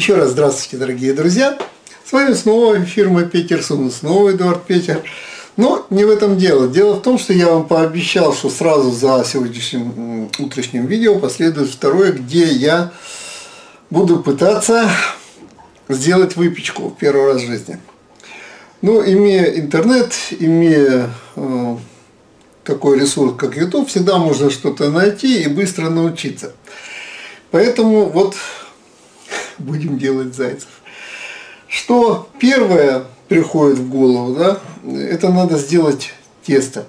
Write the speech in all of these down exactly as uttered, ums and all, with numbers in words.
Еще раз здравствуйте, дорогие друзья. С вами снова фирма Петерсон, снова Эдуард Петер. Но не в этом дело. Дело в том, что я вам пообещал, что сразу за сегодняшним утренним видео последует второе, где я буду пытаться сделать выпечку в первый раз в жизни. Ну, имея интернет, имея э, такой ресурс, как YouTube, всегда можно что-то найти и быстро научиться. Поэтому вот будем делать зайцев. Что первое приходит в голову, да, это надо сделать тесто.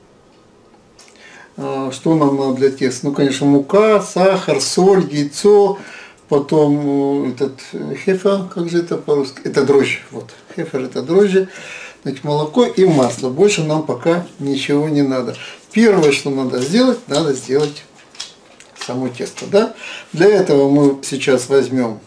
Что нам надо для теста? Ну, конечно, мука, сахар, соль, яйцо, потом этот хефер, как же это по-русски? Это дрожжи. Вот, хефер это дрожжи, значит, молоко и масло. Больше нам пока ничего не надо. Первое, что надо сделать, надо сделать само тесто, да? Для этого мы сейчас возьмем,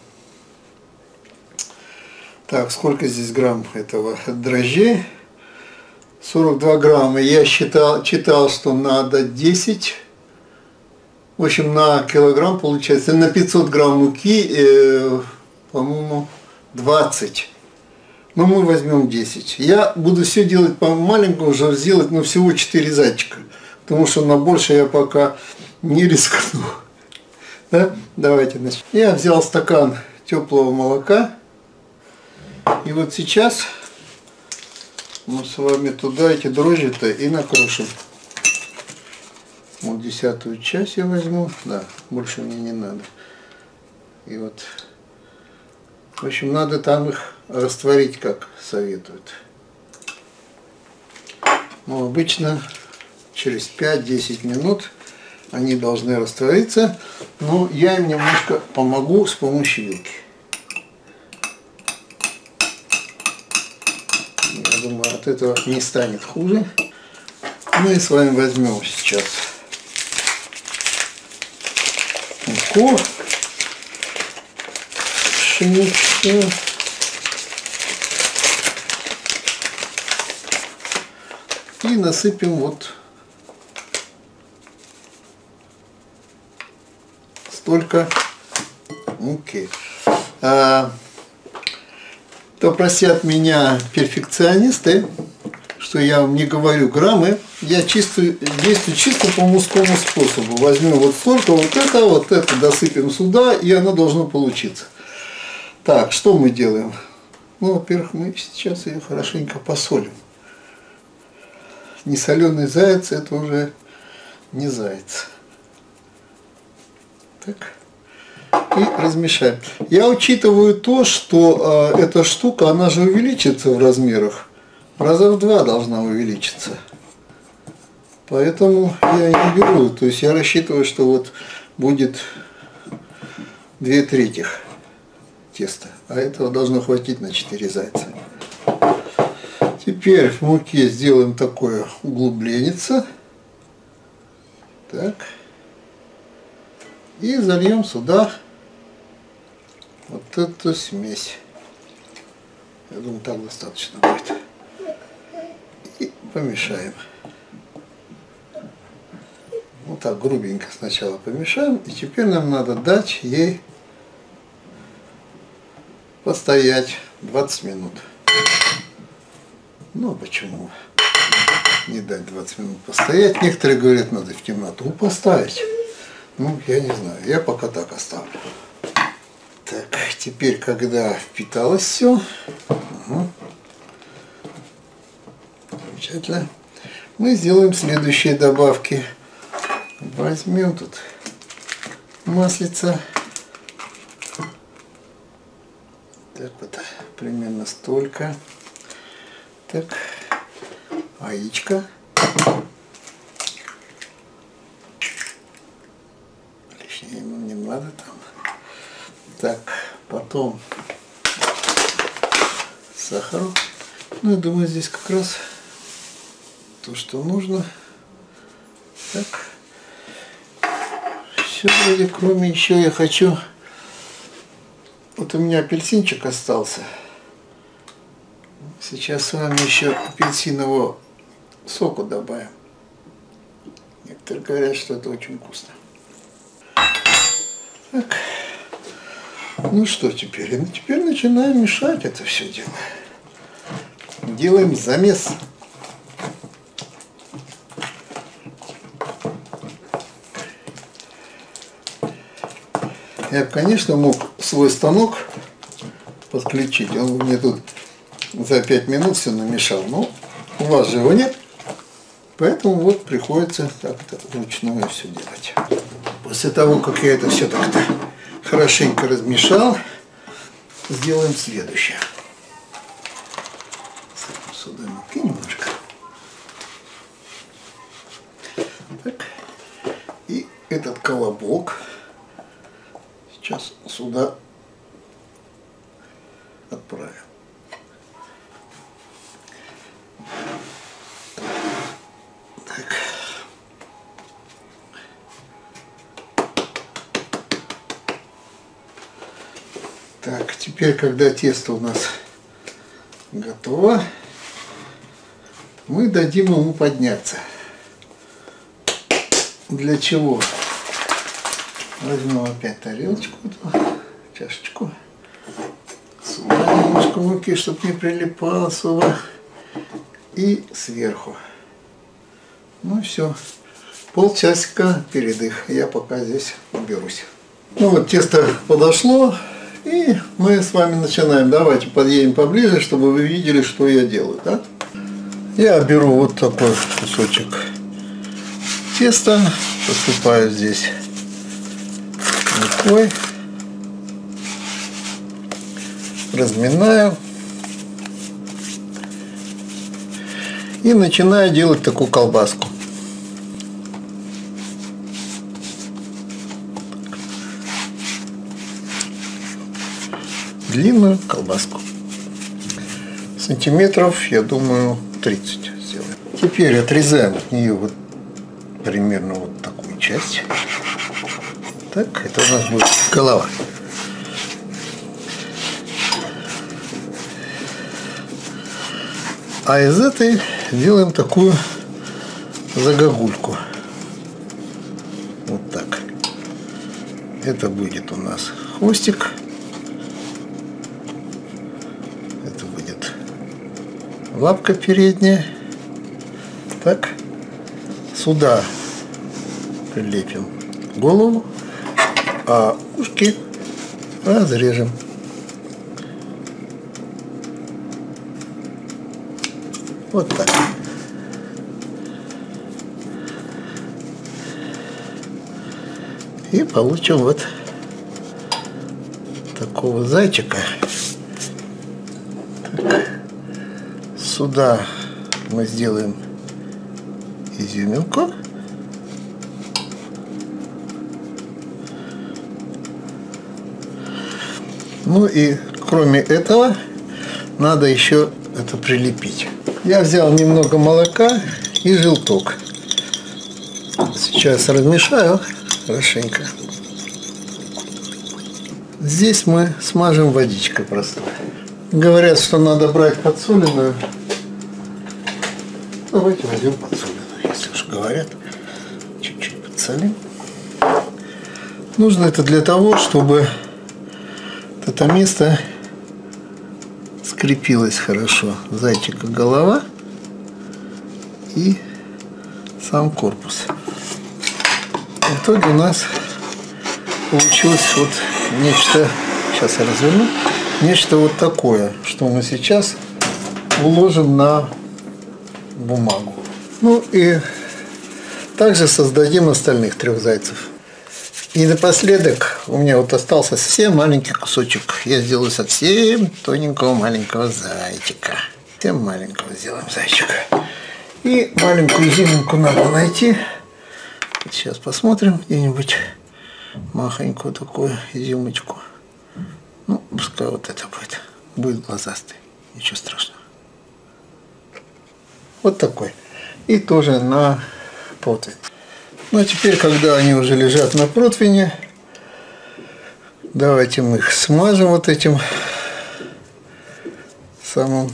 так, сколько здесь грамм этого дрожжей? сорок два грамма. Я считал, читал, что надо десять. В общем, на килограмм получается, на пятьсот грамм муки, э, по-моему, двадцать. Но мы возьмем десять. Я буду все делать по маленькому, уже сделать, ну, всего четыре зайчика. Потому что на больше я пока не рискну. Да? Давайте начнем. Я взял стакан теплого молока. И вот сейчас мы с вами туда эти дрожжи-то и накрушим. Вот десятую часть я возьму. Да, больше мне не надо. И вот, в общем, надо там их растворить, как советуют. Но обычно через пять-десять минут они должны раствориться. Но я им немножко помогу с помощью вилки. Я думаю, от этого не станет хуже. Мы с вами возьмем сейчас муку пшеничную. И насыпем вот столько муки. А, то простят меня перфекционисты, что я вам не говорю граммы. Я чисто, действую чисто по мужскому способу. Возьмем вот столько, вот это, вот это досыпем сюда, и оно должно получиться. Так, что мы делаем? Ну, во-первых, мы сейчас ее хорошенько посолим. Несоленый заяц — это уже не заяц. Так. И размешаем. Я учитываю то, что э, эта штука, она же увеличится в размерах. Раза в два должна увеличиться. Поэтому я не беру. То есть я рассчитываю, что вот будет две трети теста. А этого должно хватить на четыре зайца. Теперь в муке сделаем такое углубление. Так. И зальем сюда вот эту смесь. Я думаю, так достаточно будет. И помешаем. Вот так грубенько сначала помешаем. И теперь нам надо дать ей постоять двадцать минут. Ну, а почему не дать двадцать минут постоять? Некоторые говорят, надо в темноту поставить. Ну, я не знаю, я пока так оставлю. Так, теперь, когда впиталось все, угу, замечательно, мы сделаем следующие добавки. Возьмем тут маслица. Так вот, примерно столько. Так, яичко. Лишнее ему не надо там. Так, потом сахару. Ну, я думаю, здесь как раз то, что нужно. Так. Все вроде, кроме еще я хочу. Вот у меня апельсинчик остался. Сейчас с вами еще апельсинового соку добавим. Некоторые говорят, что это очень вкусно. Так. Ну что теперь? Ну, теперь начинаем мешать это все дело. Делаем замес. Я, конечно, мог свой станок подключить. Он мне тут за пять минут все намешал. Но у вас же его нет. Поэтому вот приходится так-то вручную все делать. После того, как я это все так-то хорошенько размешал, сделаем следующее. Сюда муки немножко. Так. И этот колобок сейчас сюда отправим. Так. Так, теперь, когда тесто у нас готово, мы дадим ему подняться. Для чего? Возьмем опять тарелочку, чашечку. Сюда немножко муки, чтобы не прилипало сюда. И сверху. Ну все. Полчасика передых. Я пока здесь уберусь. Ну вот, тесто подошло. И мы с вами начинаем. Давайте подъедем поближе, чтобы вы видели, что я делаю. Да? Я беру вот такой кусочек теста. Посыпаю здесь мукой. Разминаю. И начинаю делать такую колбаску. Длинную колбаску. Сантиметров, я думаю, тридцать сделаем. Теперь отрезаем от нее вот примерно вот такую часть. Так, это у нас будет голова. А из этой делаем такую загогульку. Вот так. Это будет у нас хвостик. Это будет лапка передняя. Так. Сюда прилепим голову, а ушки разрежем. Вот так. И получим вот такого зайчика. Так. Сюда мы сделаем изюминку. Ну и кроме этого надо еще это прилепить. Я взял немного молока и желток. Сейчас размешаю хорошенько. Здесь мы смажем водичкой простой. Говорят, что надо брать подсоленную. Давайте возьмем подсоленную, если уж говорят. Чуть-чуть подсолим. Нужно это для того, чтобы это место скрепилось хорошо. Зайчика голова и сам корпус. В итоге у нас получилось вот нечто, сейчас я разверну, нечто вот такое, что мы сейчас уложим на бумагу. Ну и также создадим остальных трех зайцев. И напоследок у меня вот остался совсем маленький кусочек. Я сделаю совсем тоненького маленького зайчика. Совсем маленького сделаем зайчика. И маленькую изюминку надо найти. Сейчас посмотрим где-нибудь махонькую такую изюмочку. Ну, пускай вот это будет. Будет глазастый. Ничего страшного. Вот такой. И тоже на противень. Ну а теперь, когда они уже лежат на противне, давайте мы их смажем вот этим самым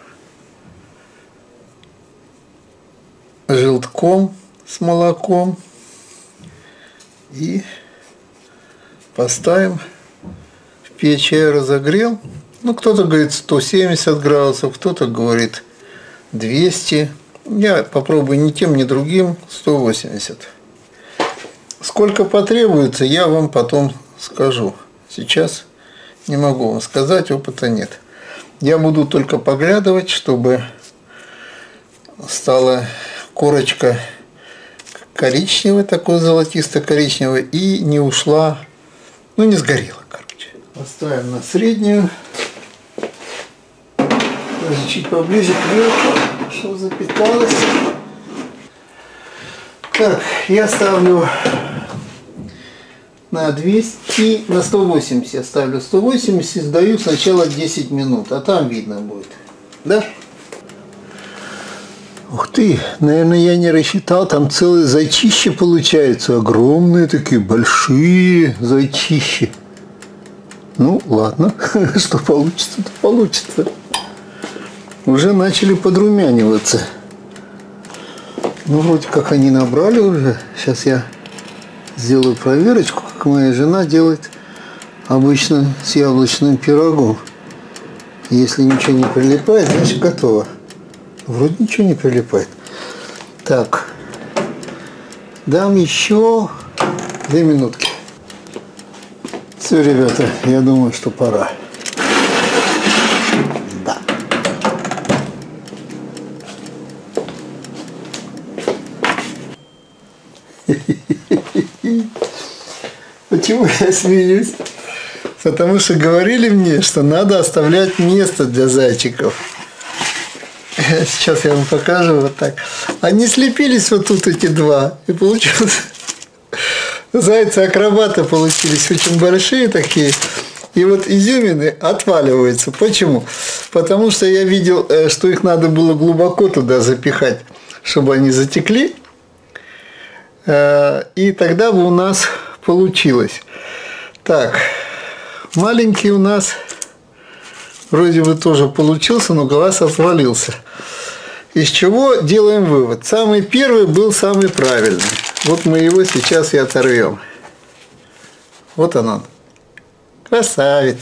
желтком с молоком и поставим в Печь я разогрел. Ну, кто-то говорит сто семьдесят градусов, кто-то говорит двести. Я попробую ни тем, ни другим сто восемьдесят. Сколько потребуется, я вам потом скажу. Сейчас не могу вам сказать, опыта нет. Я буду только поглядывать, чтобы стала корочка коричневая, такой золотисто-коричневая, и не ушла, ну не сгорела, короче. Поставим на среднюю. Даже чуть поближе к верху, чтобы запекалось. Так, я ставлю на двести, на сто восемьдесят я ставлю сто восемьдесят, сдаю сначала десять минут, а там видно будет. Да? Ух ты, наверное, я не рассчитал, там целые зайчища получаются, огромные такие, большие зайчищи. Ну, ладно, что получится, то получится. Уже начали подрумяниваться. Ну, вроде как они набрали уже. Сейчас я сделаю проверочку, как моя жена делает обычно с яблочным пирогом. Если ничего не прилипает, значит готово. Вроде ничего не прилипает. Так. Дам еще две минутки. Все, ребята, я думаю, что пора. Да. Почему я смеюсь? Потому что говорили мне, что надо оставлять место для зайчиков. Сейчас я вам покажу вот так. Они слепились вот тут эти два. И получилось... Зайцы-акробаты получились очень большие такие. И вот изюмины отваливаются. Почему? Потому что я видел, что их надо было глубоко туда запихать, чтобы они затекли. И тогда бы у нас получилось. Так, маленький у нас вроде бы тоже получился, но глаз отвалился. Из чего делаем вывод? Самый первый был самый правильный. Вот мы его сейчас и оторвем. Вот он. Красавец.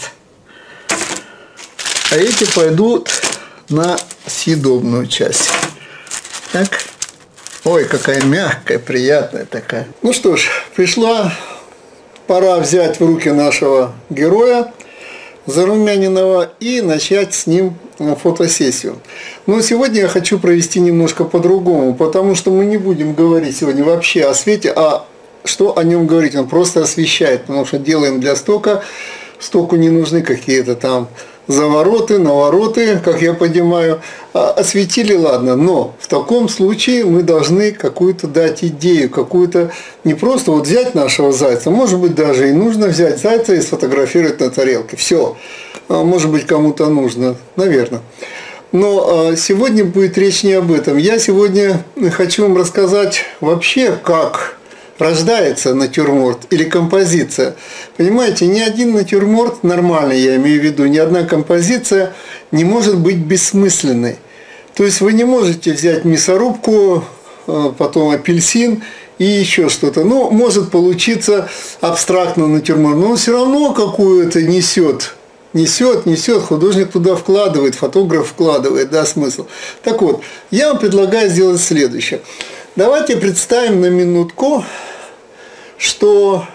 А эти пойдут на съедобную часть. Так. Ой, какая мягкая, приятная такая. Ну что ж, пришла пора взять в руки нашего героя зарумяненного и начать с ним фотосессию. Но сегодня я хочу провести немножко по-другому, потому что мы не будем говорить сегодня вообще о свете, а что о нем говорить, он просто освещает, потому что делаем для стока, стоку не нужны какие-то там завороты, навороты, как я понимаю, осветили, ладно, но в таком случае мы должны какую-то дать идею, какую-то, не просто вот взять нашего зайца, может быть даже и нужно взять зайца и сфотографировать на тарелке, все, может быть кому-то нужно, наверное. Но сегодня будет речь не об этом, я сегодня хочу вам рассказать вообще, как рождается натюрморт или композиция. Понимаете, ни один натюрморт, нормальный я имею в виду, ни одна композиция не может быть бессмысленной. То есть вы не можете взять мясорубку, потом апельсин и еще что-то. Ну, может получиться абстрактно натюрморт, но он все равно какую-то несет. Несет, несет, художник туда вкладывает, фотограф вкладывает, да, смысл. Так вот, я вам предлагаю сделать следующее. Давайте представим на минутку, что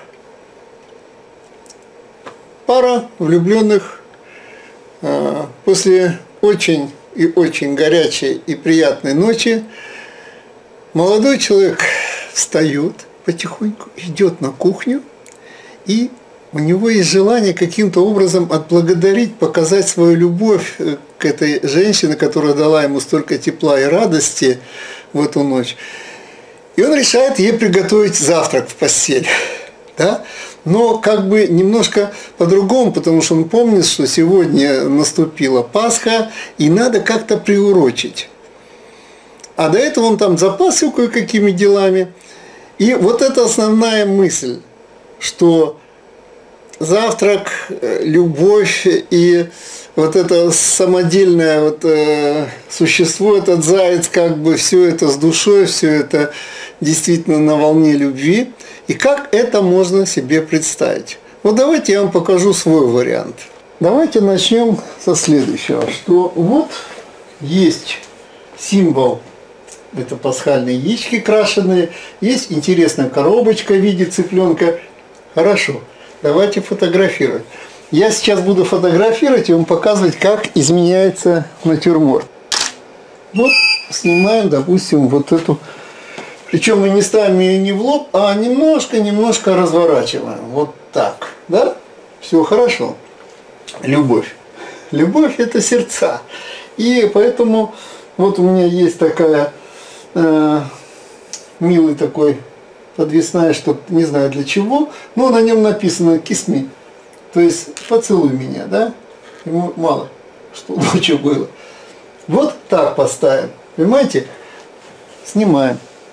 пара влюбленных э, после очень и очень горячей и приятной ночи молодой человек встает потихоньку, идет на кухню, и у него есть желание каким-то образом отблагодарить, показать свою любовь к этой женщине, которая дала ему столько тепла и радости в эту ночь. И он решает ей приготовить завтрак в постель. Да? Но как бы немножко по-другому, потому что он помнит, что сегодня наступила Пасха, и надо как-то приурочить. А до этого он там запасся кое-какими делами. И вот это основная мысль, что завтрак, любовь и вот это самодельное вот, э, существо, этот заяц, как бы все это с душой, все это действительно на волне любви. И как это можно себе представить? Вот давайте я вам покажу свой вариант. Давайте начнем со следующего, что вот есть символ, это пасхальные яички крашеные, есть интересная коробочка в виде цыпленка. Хорошо, давайте фотографировать. Я сейчас буду фотографировать и вам показывать, как изменяется натюрморт. Вот снимаем, допустим, вот эту. Причем мы не ставим ее не в лоб, а немножко-немножко разворачиваем. Вот так. Да? Все хорошо. Любовь. Любовь – это сердца. И поэтому вот у меня есть такая э, милый такой подвесная, что не знаю для чего, но на нем написано «Kiss me». То есть поцелуй меня, да? Ему мало, что лучше было. Вот так поставим. Понимаете? Снимаем.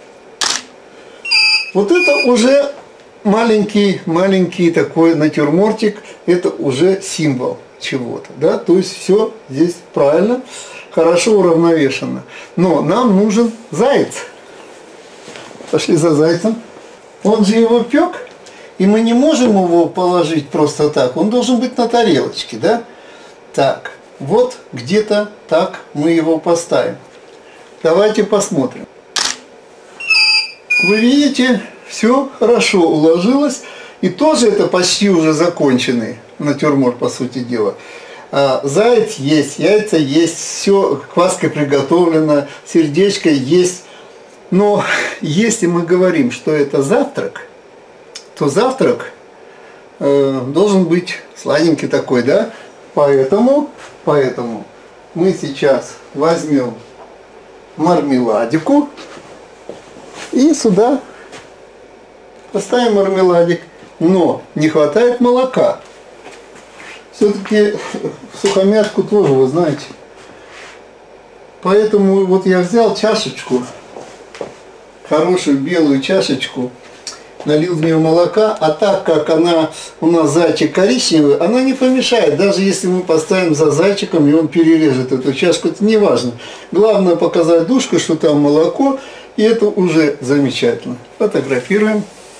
Вот это уже маленький, маленький такой натюрмортик. Это уже символ чего-то, да? То есть все здесь правильно, хорошо уравновешено. Но нам нужен заяц. Пошли за зайцем. Он же его пек. И мы не можем его положить просто так. Он должен быть на тарелочке, да? Так, вот где-то так мы его поставим. Давайте посмотрим. Вы видите, все хорошо уложилось. И тоже это почти уже законченный натюрморт, по сути дела. А, заяц есть, яйца есть, все кваской приготовлено, сердечко есть. Но если мы говорим, что это завтрак, то завтрак э, должен быть сладенький такой, да? Поэтому, поэтому мы сейчас возьмем мармеладику и сюда поставим мармеладик. Но не хватает молока. Все-таки сухомятку тоже, вы знаете. Поэтому вот я взял чашечку, хорошую белую чашечку, налил в нее молока, а так как она у нас зайчик коричневый, она не помешает, даже если мы поставим за зайчиком и он перережет эту чашку, это не важно. Главное показать душку, что там молоко, и это уже замечательно. Фотографируем.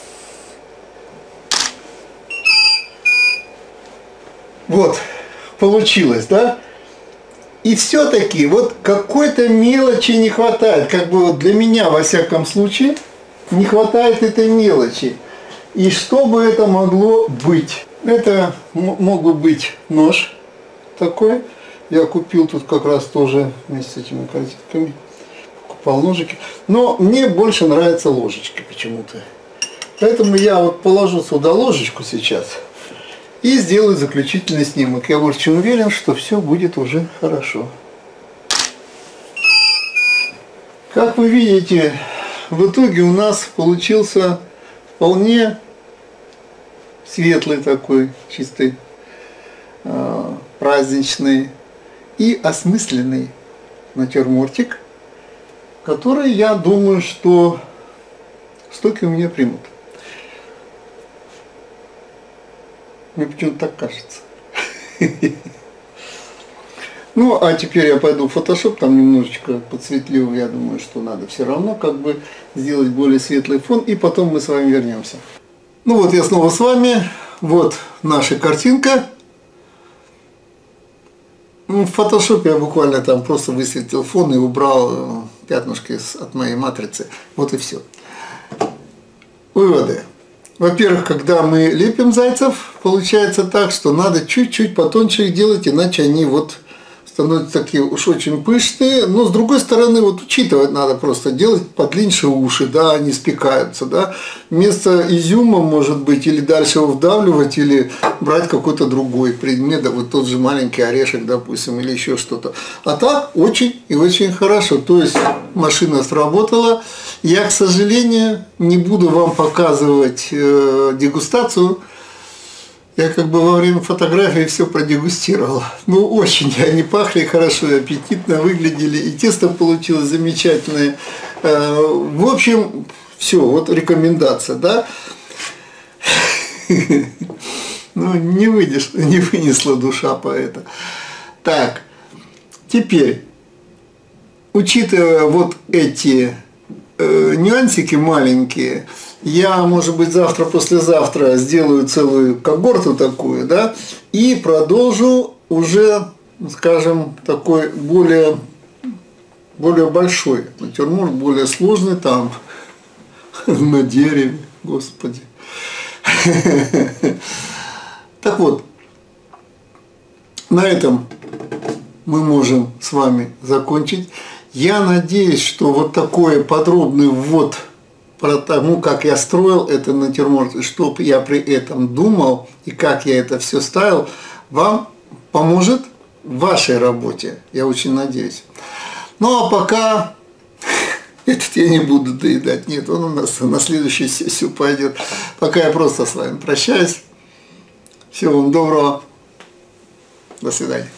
Вот, получилось, да? И все-таки вот какой-то мелочи не хватает, как бы вот для меня, во всяком случае, не хватает этой мелочи. И что бы это могло быть? Это мог бы быть нож такой. Я купил тут как раз тоже вместе с этими картинками. Покупал ножики. Но мне больше нравятся ложечки почему-то. Поэтому я вот положу сюда ложечку сейчас и сделаю заключительный снимок. Я больше уверен, что все будет уже хорошо. Как вы видите, в итоге у нас получился вполне светлый такой, чистый, э, праздничный и осмысленный натюрмортик, который, я думаю, что стойки у меня примут. Мне почему-то так кажется. Ну, а теперь я пойду в Photoshop, там немножечко подсветлю, я думаю, что надо все равно как бы сделать более светлый фон, и потом мы с вами вернемся. Ну вот я снова с вами, вот наша картинка. В Photoshop я буквально там просто высветил фон и убрал пятнышки от моей матрицы, вот и все. Выводы. Во-первых, когда мы лепим зайцев, получается так, что надо чуть-чуть потоньше их делать, иначе они вот становятся такие уж очень пышные. Но с другой стороны, вот учитывать надо просто делать подлиннее уши, да, они спекаются, да. Вместо изюма, может быть, или дальше его вдавливать, или брать какой-то другой предмет, да, вот тот же маленький орешек, допустим, или еще что-то. А так очень и очень хорошо. То есть машина сработала. Я, к сожалению, не буду вам показывать э, дегустацию. Я как бы во время фотографии все продегустировал. Ну, очень они пахли хорошо, аппетитно выглядели. И тесто получилось замечательное. Э, в общем, все, вот рекомендация, да. Ну, не выйдешь, не вынесла душа поэта. Так, теперь, учитывая вот эти э, нюансики маленькие. Я, может быть, завтра, послезавтра сделаю целую когорту такую, да, и продолжу уже, скажем, такой более, более большой натюрморт, более сложный там, на дереве, господи. Так вот, на этом мы можем с вами закончить. Я надеюсь, что вот такой подробный ввод про тому, как я строил это натюрморт, что я при этом думал и как я это все ставил, вам поможет в вашей работе. Я очень надеюсь. Ну а пока этот я не буду доедать. Нет, он у нас на следующую сессию пойдет. Пока я просто с вами прощаюсь. Всего вам доброго. До свидания.